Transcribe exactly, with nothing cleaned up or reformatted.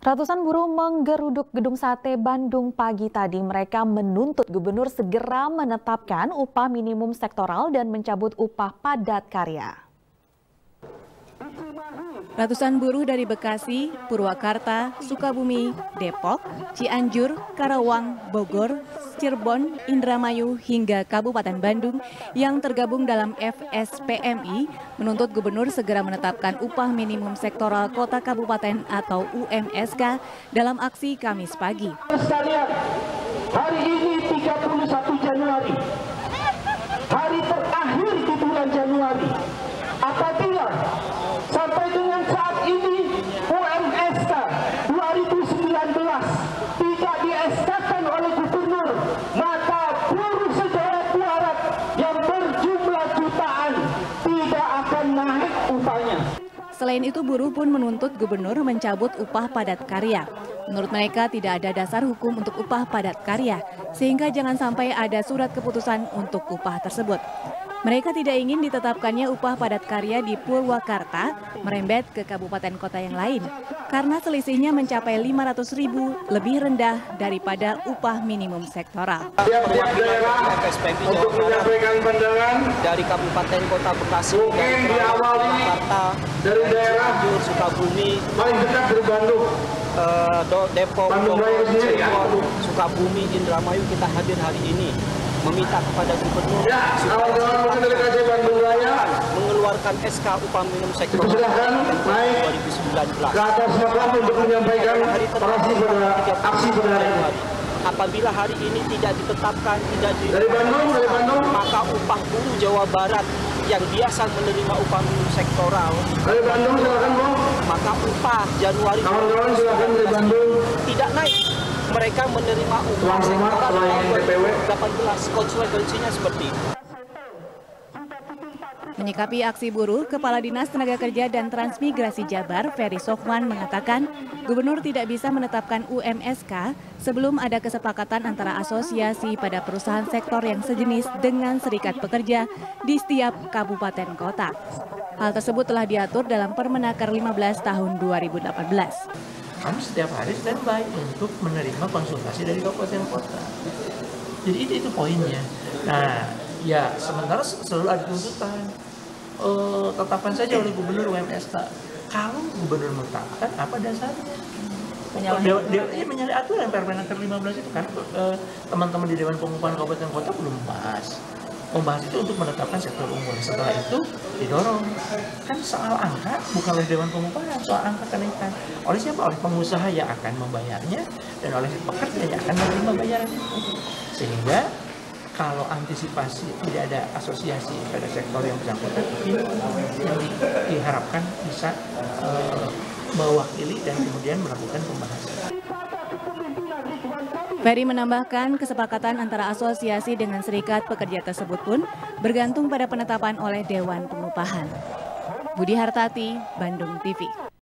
Ratusan buruh menggeruduk Gedung Sate Bandung pagi tadi. Mereka menuntut gubernur segera menetapkan upah minimum sektoral dan mencabut upah padat karya. Ratusan buruh dari Bekasi, Purwakarta, Sukabumi, Depok, Cianjur, Karawang, Bogor, Cirebon, Indramayu hingga Kabupaten Bandung yang tergabung dalam F S P M I menuntut gubernur segera menetapkan upah minimum sektoral kota kabupaten atau U M S K dalam aksi Kamis pagi. Sekalian, hari ini tiga puluh satu Januari, hari terakhir di bulan Januari. Apabila sampai dengan saat ini U M S K dua ribu sembilan belas tidak di S K-kan oleh gubernur, maka buruh se-Jawa Barat yang berjumlah jutaan tidak akan naik upahnya. Selain itu, buruh pun menuntut gubernur mencabut upah padat karya. Menurut mereka tidak ada dasar hukum untuk upah padat karya, sehingga jangan sampai ada surat keputusan untuk upah tersebut. Mereka tidak ingin ditetapkannya upah padat karya di Purwakarta merembet ke kabupaten kota yang lain, karena selisihnya mencapai lima ratus ribu lebih rendah daripada upah minimum sektoral. Tiap-tiap daerah untuk menyampaikan pandangan dari Kabupaten Kota Bekasi, mungkin diawali dari daerah Sukabumi, paling dekat dari Bandung, uh, Depok, Bogor, Cirebon, Sukabumi, Indramayu. Kita hadir hari ini meminta kepada gubernur ya, supaya Bandung Raya mengeluarkan S K upah minimum sektoral dua ribu sembilan belas. Ke atas untuk menyampaikan aksi pada hari ini. Apabila hari ini tidak ditetapkan, tidak di dari Bandung, dari Bandung, maka upah buruh Jawa Barat yang biasa menerima upah minimum sektoral dari Bandung, silakan Bu. Maka upah Januari kawan-kawan silakan dari Bandung tidak naik. Mereka menerima upah sektoral delapan belas, konsekuensinya seperti itu. Menyikapi aksi buruh, Kepala Dinas Tenaga Kerja dan Transmigrasi Jabar, Ferry Sofwan, mengatakan gubernur tidak bisa menetapkan U M S K sebelum ada kesepakatan antara asosiasi pada perusahaan sektor yang sejenis dengan serikat pekerja di setiap kabupaten kota. Hal tersebut telah diatur dalam Permenaker lima belas tahun dua ribu delapan belas. Kami setiap hari standby untuk menerima konsultasi dari kabupaten kota. Jadi itu, itu poinnya. Nah, ya sementara selalu ada tuntutan. Uh, tetapkan saja oleh gubernur U M S K. Kalau gubernur menetapkan, apa dasarnya? Menyalahi menyalahi aturan Permenaker lima belas itu kan teman-teman uh, di Dewan Pengupahan Kabupaten Kota belum membahas. Membahas itu untuk menetapkan sektor umum. Setelah itu didorong. Kan soal angka bukan oleh Dewan Pengupahan, soal angka kenaikan. Oleh siapa? Oleh pengusaha yang akan membayarnya dan oleh pekerja yang akan menerima bayaran itu. Sehingga kalau antisipasi tidak ada asosiasi pada sektor yang bersangkutan, ini yang di, diharapkan bisa uh, mewakili dan kemudian melakukan pembahasan. Ferry menambahkan kesepakatan antara asosiasi dengan serikat pekerja tersebut pun bergantung pada penetapan oleh Dewan Pengupahan. Budi Hartati, Bandung T V.